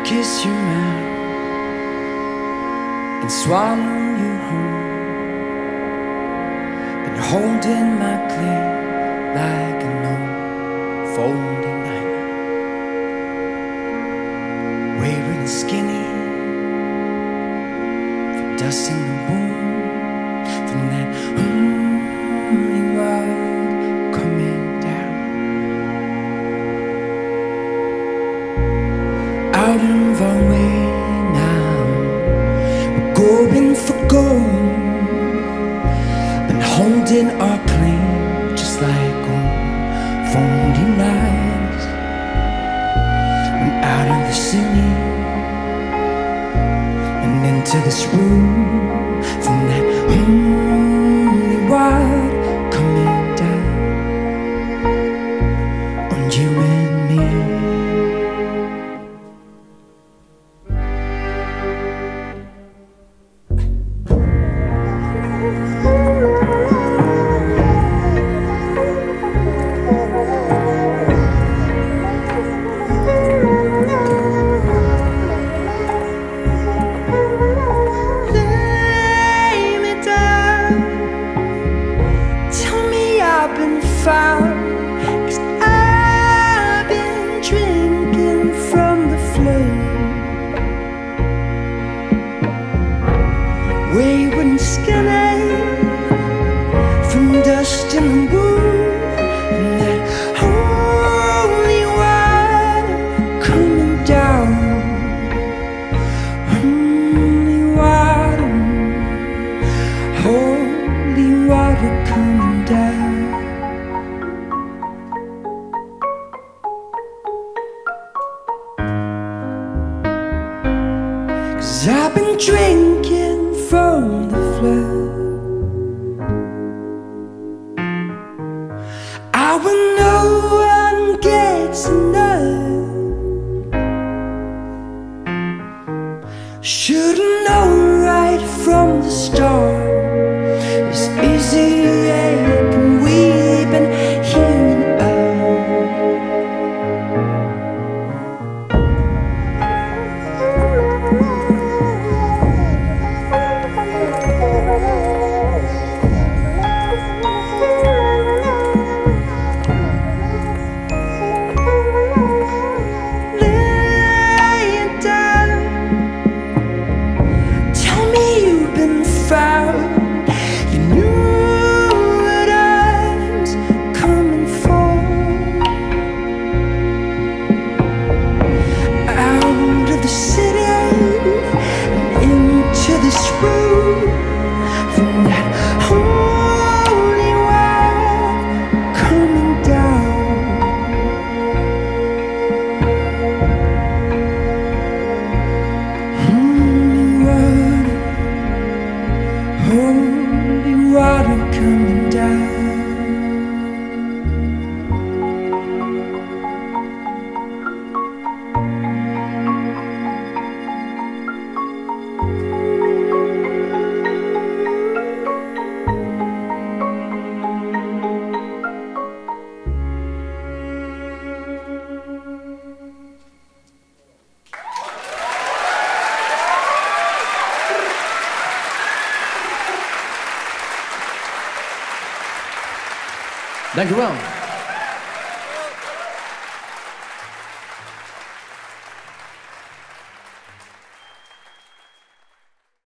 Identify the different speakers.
Speaker 1: kiss your mouth and swallow you whole. Been holding my clay like an old folding diamond, wearing skinny for dust in the womb from that holy water coming down. Out of our way now, we're going for gold. Been holding our claim just like old phony nights. Went out of the city and into this room from that holy water coming down on you and me. Found, 'cause I've been drinking from the flame, wayward and skinny from dust in the womb, and that holy water coming down, holy water coming down. Cause I've been drinking from the flood. I will no one gets enough. Should've known right from the start. It's easy and we've been hearing holy water coming down.
Speaker 2: Dank u wel.